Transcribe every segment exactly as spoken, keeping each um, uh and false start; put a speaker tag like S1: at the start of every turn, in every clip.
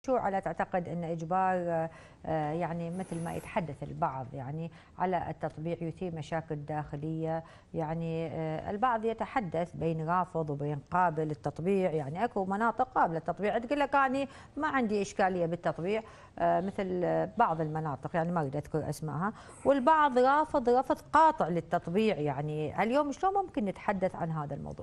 S1: مشروع، ألا تعتقد أن إجبار يعني مثل ما يتحدث البعض يعني على التطبيع يثير مشاكل داخلية؟ يعني البعض يتحدث بين رافض وبين قابل التطبيع، يعني اكو مناطق قابلة للتطبيع تقول لك أنا ما عندي إشكالية بالتطبيع مثل بعض المناطق يعني ما أريد أذكر أسمائها، والبعض رافض رفض قاطع للتطبيع. يعني اليوم شلون ممكن نتحدث عن هذا الموضوع؟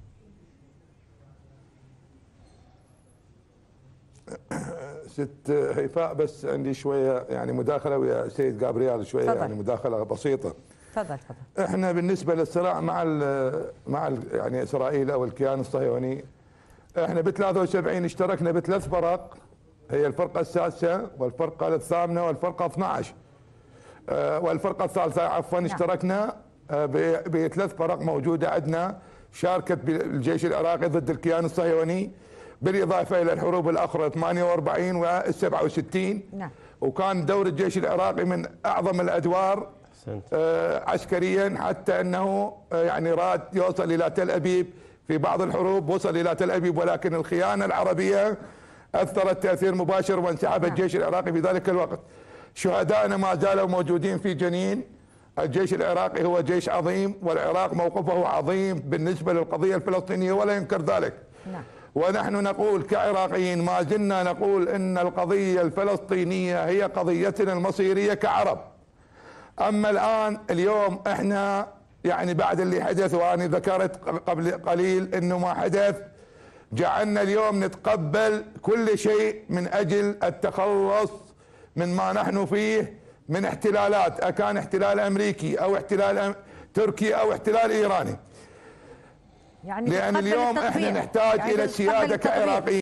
S2: ست هيفاء، بس عندي شويه يعني مداخله ويا سيد جابريال، شويه فضل. يعني مداخله بسيطه.
S1: تفضل تفضل.
S2: احنا بالنسبه للصراع مع ال مع ال يعني اسرائيل او الكيان الصهيوني، احنا ب ثلاثة وسبعين اشتركنا بثلاث فرق، هي الفرقه السادسه والفرقه الثامنه والفرقه اثني عشر اه والفرقه الثالثه عفوا. نعم. اشتركنا اه بثلاث فرق موجوده عندنا شاركت بالجيش العراقي ضد الكيان الصهيوني، بالاضافه الى الحروب الاخرى ثمانية وأربعين والسبعة وستين. نعم. وكان دور الجيش العراقي من اعظم الادوار آه عسكريا، حتى انه آه يعني راد يوصل الى تل ابيب في بعض الحروب، وصل الى تل ابيب، ولكن الخيانه العربيه اثرت تاثير مباشر وانسحب الجيش العراقي في ذلك الوقت. شهدائنا ما زالوا موجودين في جنين. الجيش العراقي هو جيش عظيم، والعراق موقفه عظيم بالنسبه للقضيه الفلسطينيه ولا ينكر ذلك. نعم. ونحن نقول كعراقيين، ما زلنا نقول ان القضيه الفلسطينيه هي قضيتنا المصيريه كعرب. اما الان اليوم احنا يعني بعد اللي حدث، وانا ذكرت قبل قليل انه ما حدث، جعلنا اليوم نتقبل كل شيء من اجل التخلص من ما نحن فيه من احتلالات، اكان احتلال امريكي او احتلال تركي او احتلال ايراني. يعني لان اليوم احنا نحتاج يعني الى السياده كعراقيين.